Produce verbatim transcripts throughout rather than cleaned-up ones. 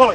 Volley.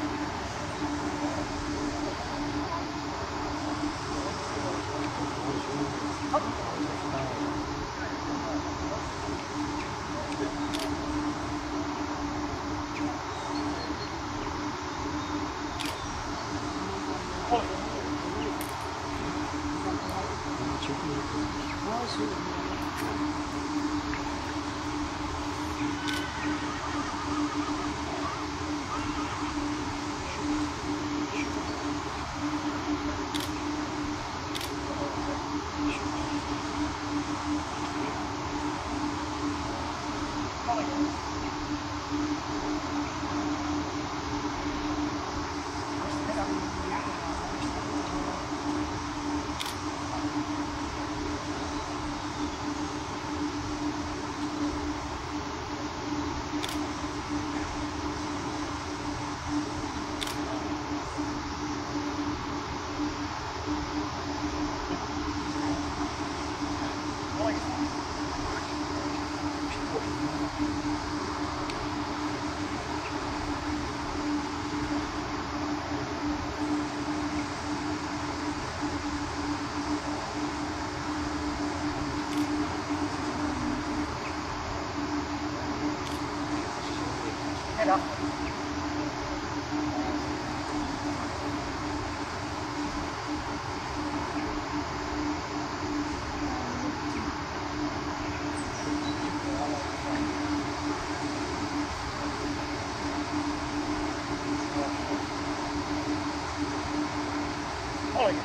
Head up. Volley.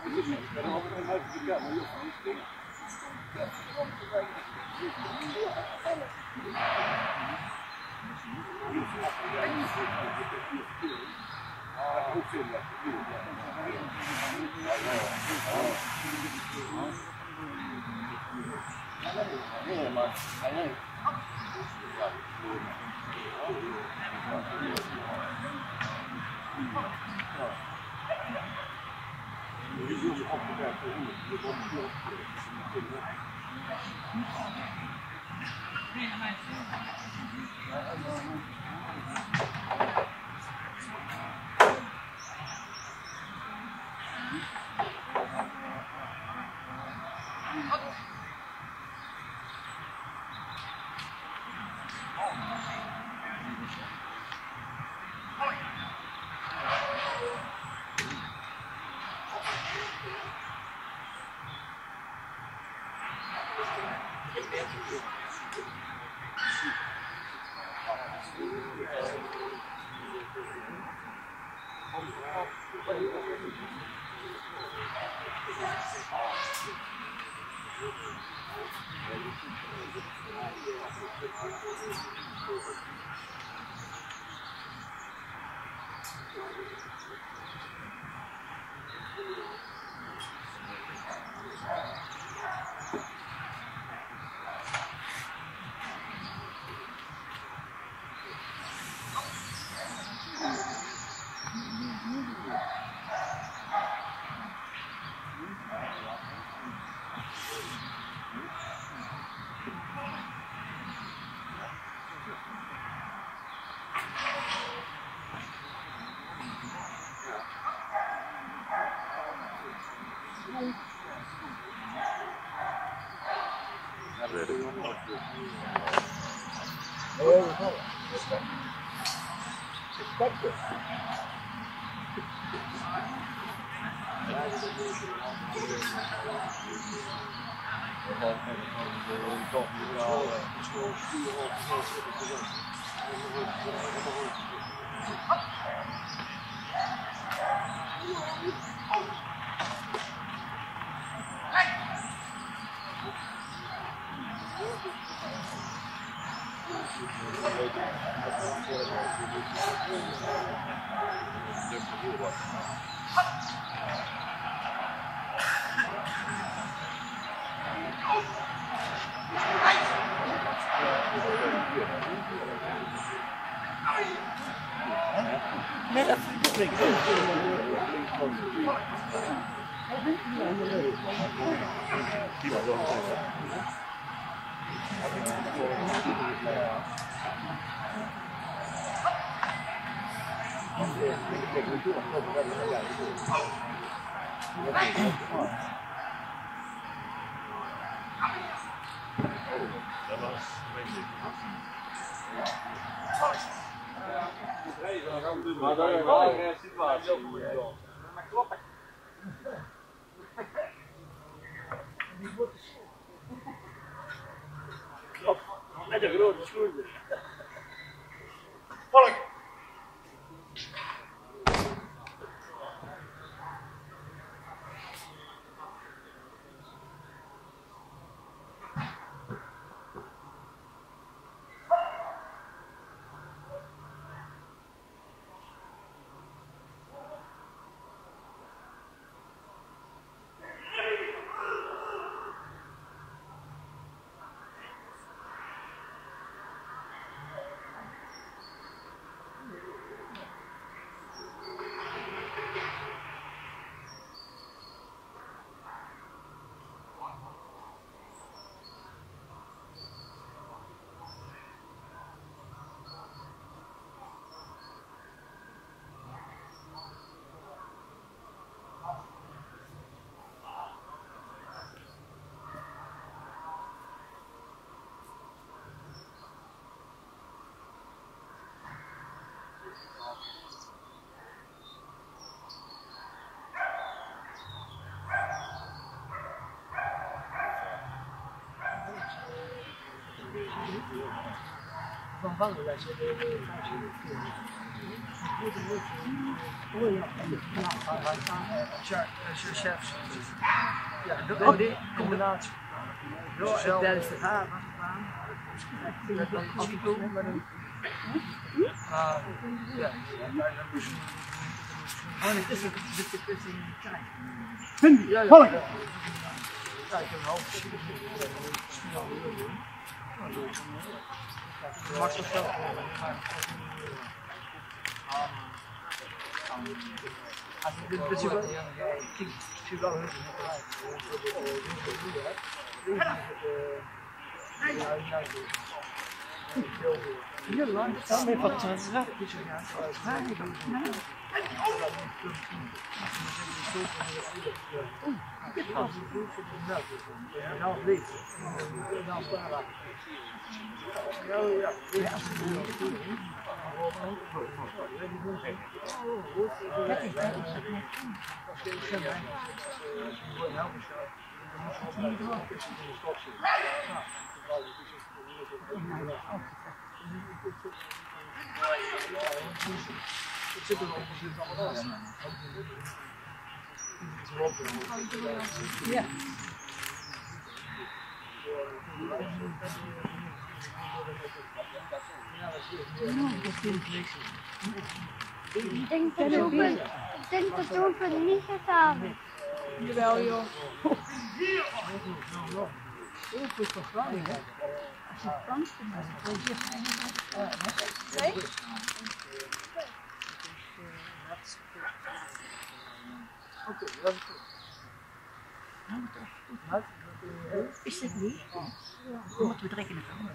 放放过来，现在放去。 chefs. Ja, de, die combinatie. Ja, tijdens de haven. Met een afkoel met een. Ah, ja. Oh, het is een beetje tussen de tijd. Volk! Ja, ik heb een half misschien al willen doen. Makkelijk zo. Dat is wel. Ik zie wel heel heel lang staan met wat rapjes gaan. Het zit er wel allemaal in. Ja. Ik denk dat over, ik denk dat over niet gegaan is. Jawel joh. Open is toch Groningen, hè? Als je Frans kunt Nee? Oké, dat is goed. Is dit niet? Dan moeten we trekken in de kamer.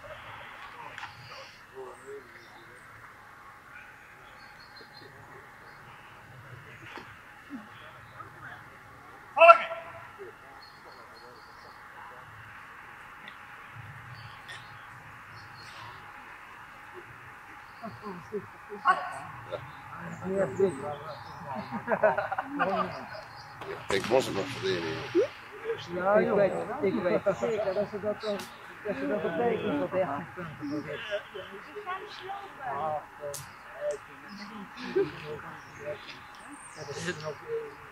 Ik was er nog verleden. Ja, ik weet, ik weet zeker dat ze dat dat ze dat betekent dat dertig punten voor dit. Er zit nog.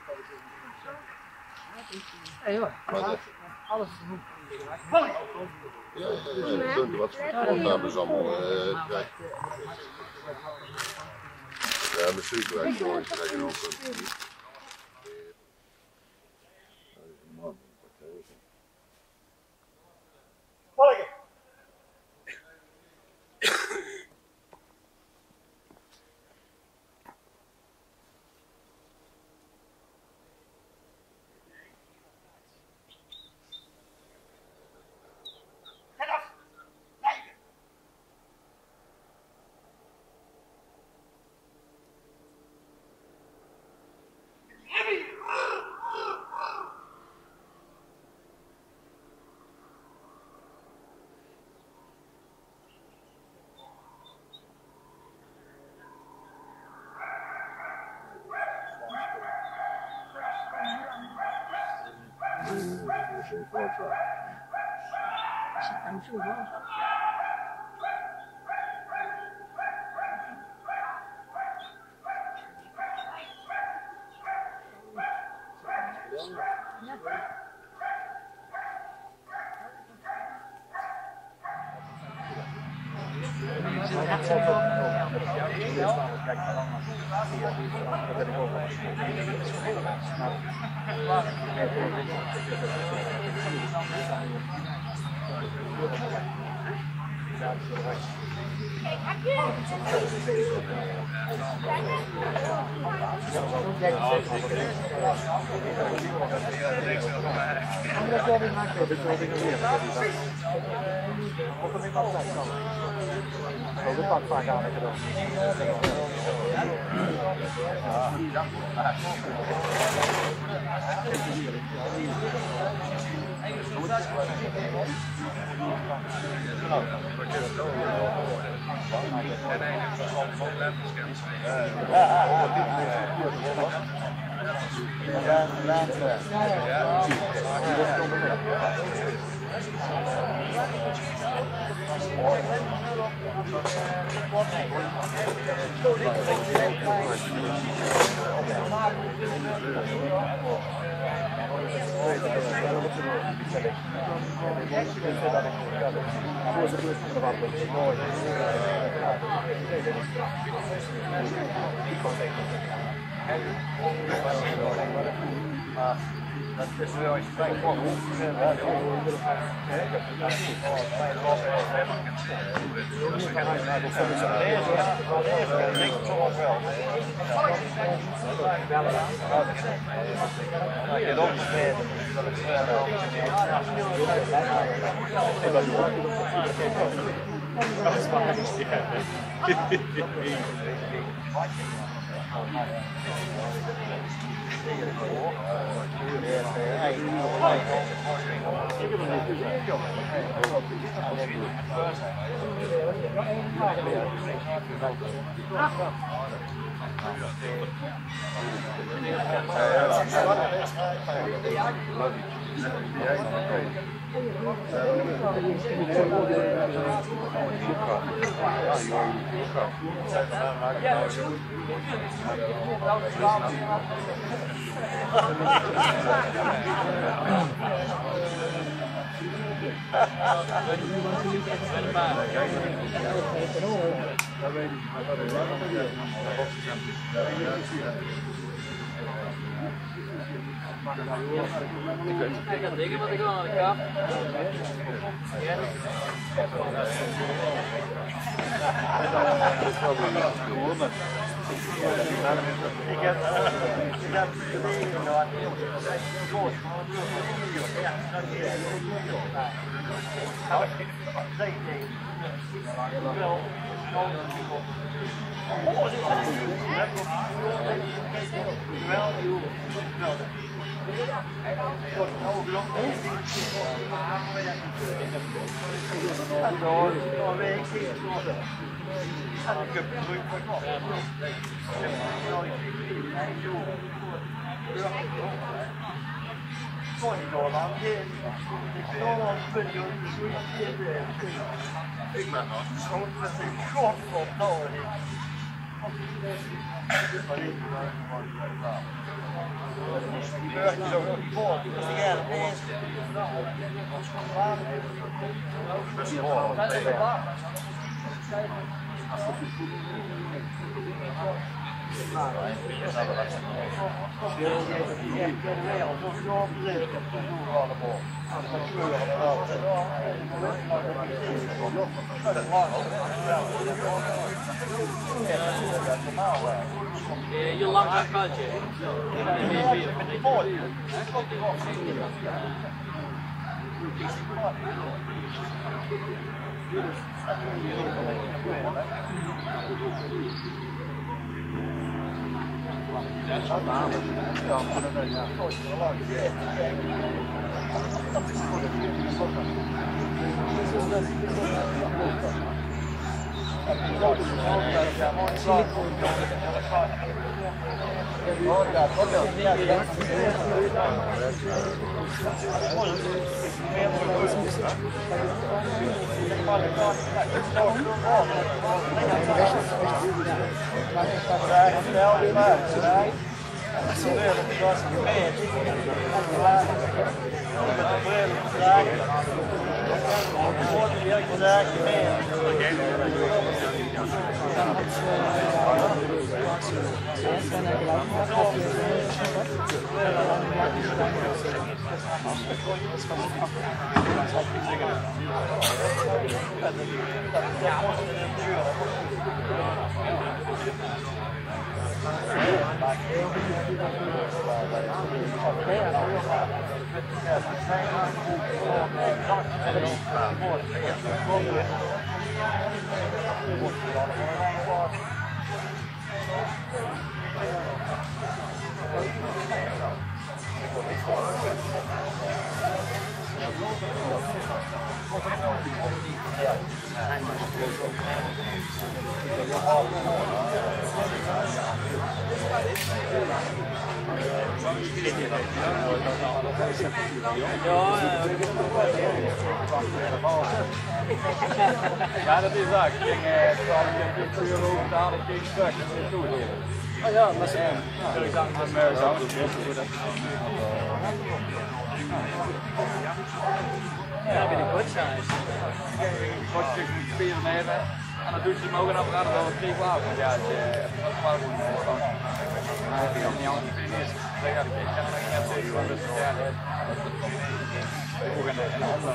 Hé joh, alles is genoeg. Ja, ja, ja, wat voor hebben ze allemaal krijgen. Ja, mijn superwijk voor krijgen ook. Dat is wel eens vrij goed. Ik ga denken wat ik aan de kap. Ik heb Ik ben nog zo'n godverdomme. Die burger is ook nog niet voor. Die is de hele eerste. Dat is gewoon. Dat is waar. Je lang gaat kantje. Ja, dat is waar. Ik ging twaalf euro betalen, ik ging terug. Dat is goed. Oh ja, maar ze wil ik dan met zo. Ja, binnenkort zijn ze. Een kortje spieren nemen. En dan doet ze hem ook een apparaat wel een drie klaar. Ja, als je wat fout moet doen. Maar heb je ook niet anders is. Dan ga ik net zeggen van dus ja. Hoe gaan we in de handen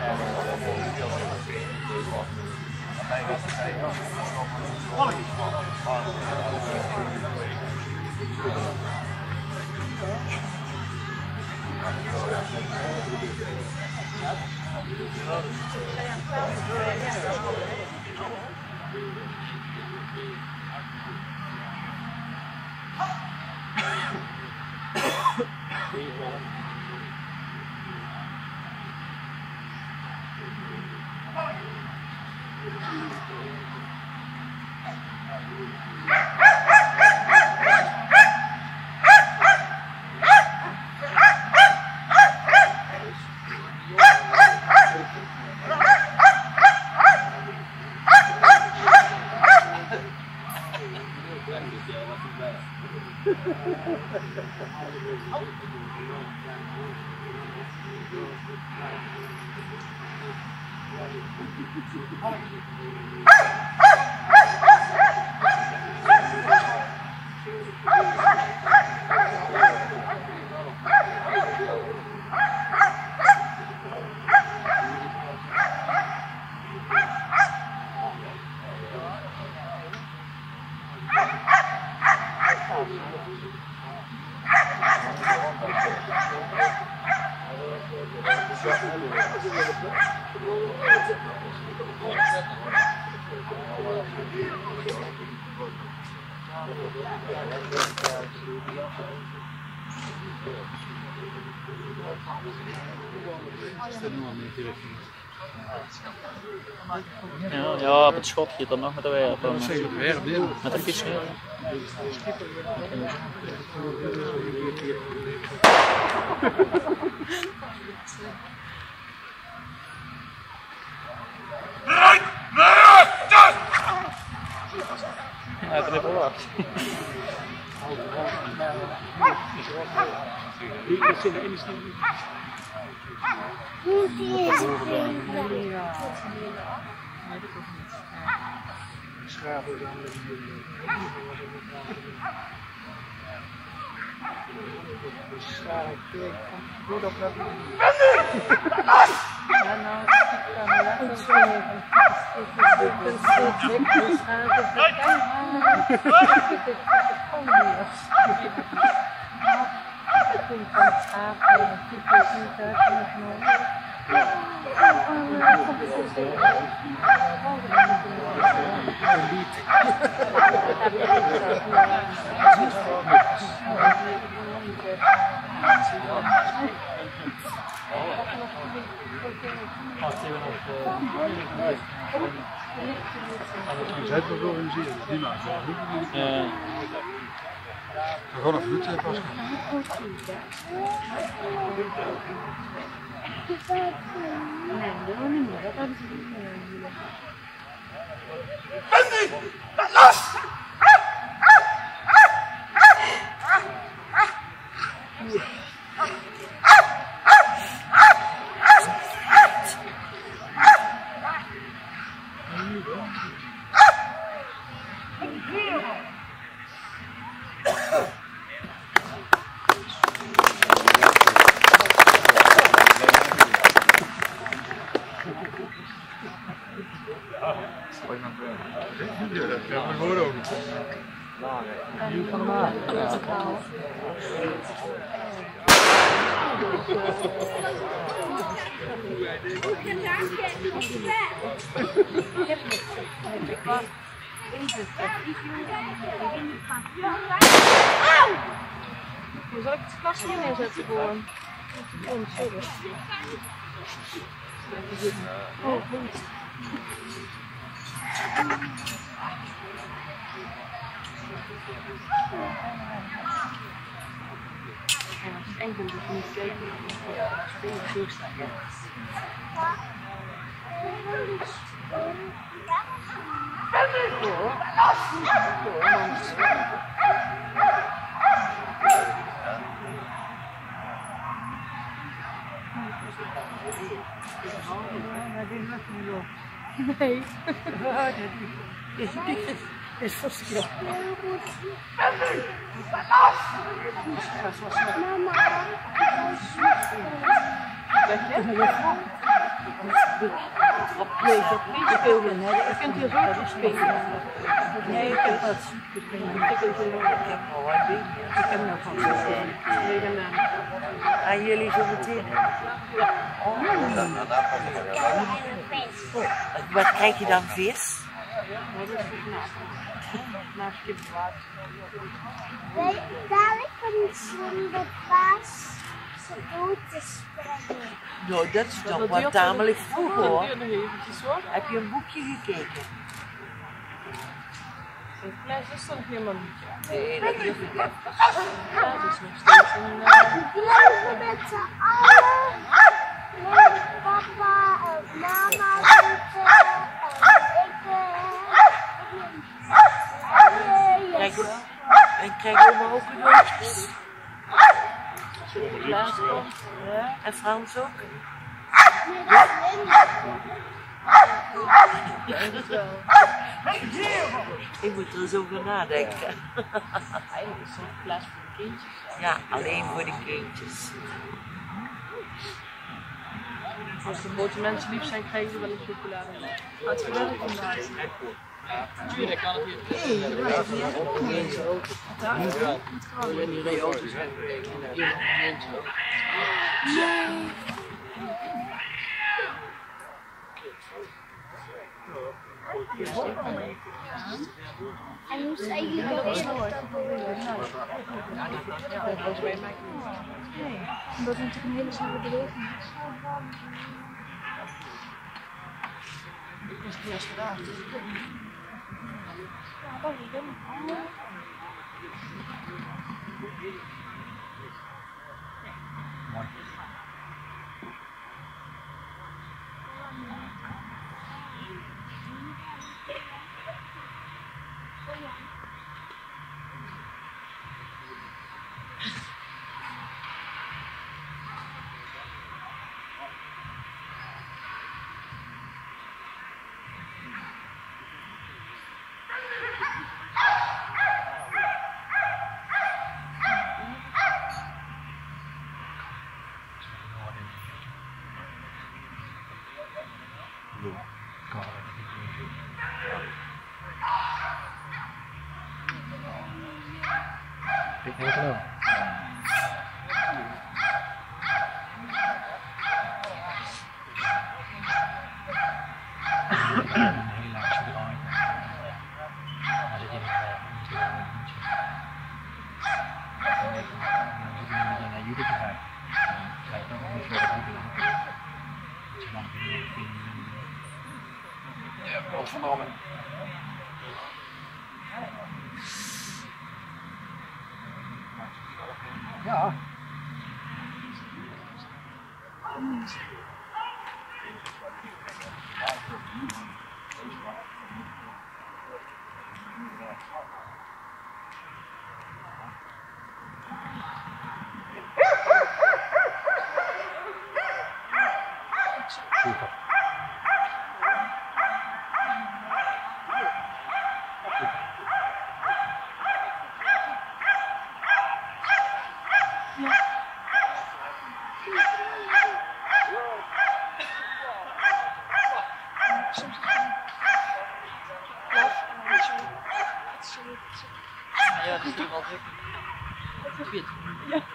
Ja, ja, op het schotje dan nog met de werp. weer met de fiets. Ja, het is verwacht. Hoe die is Zet me organiseren, die maakt het. Ja. Gewoon een vloedje pas. Nee, dat wil niet meer. Dat hebben ze niet meer. Ja, maar hoor ook. Hoe zal ik het glas hier neerzetten voor hem? Oh, sorry. Oh, goed. En als je het eng vindt, hoef je niet te kijken. Ja, dat is een beetje zo staan. Door. Door, want... Nee. Dit is verschil. Mama. Weet je? Nee, dat weet ik veel niet. Je kunt hier zo goed spelen. Nee, ik heb dat. Ik heb al een beetje. Ik heb nog van gezien. Aan jullie zo meteen. Oh. Wat krijg je dan, vis? Naast kippenwater. Dadelijk van die zwembaas zijn dood te springen. Nou, dat is toch wel tamelijk vroeg hoor. Dat duurt nog eventjes hoor. Heb je een boekje gekeken? Een fles is toch helemaal niet. Nee, dat is niet. Ja, het is nog steeds een... We blijven met z'n allen. Met papa en mama zitten. En ik. Krijg, en krijg je oma ook cadeautjes? Sinterklaas komt. Ja, en Frans ook? Ik moet er eens over nadenken. Eigenlijk is Sinterklaas voor de kindjes. Ja, alleen voor de kindjes. Als de grote mensen lief zijn, krijgen ze wel een chocolade. Gaat het werk vandaag? Tuurlijk kan het hier. Nee, dat is niet echt. En die reden auto's weg. En hoe zijn jullie dat weer? Nee, omdat het natuurlijk een hele snelle beweging is. Ik was het eerst gedaan. Ja, dat is het. Ik weet het wel. Heel lang zo draaien. Maar zit je nog wel niet zo lang niet zo. Dan zit je naar jullie te kijken. Kijk dan nog niet voor de boeken. Zo lang kun je nog vinden. Ja, godverdomme. Ja. Super. Ja, dat is toch wel gek. Ik weet het. Ja.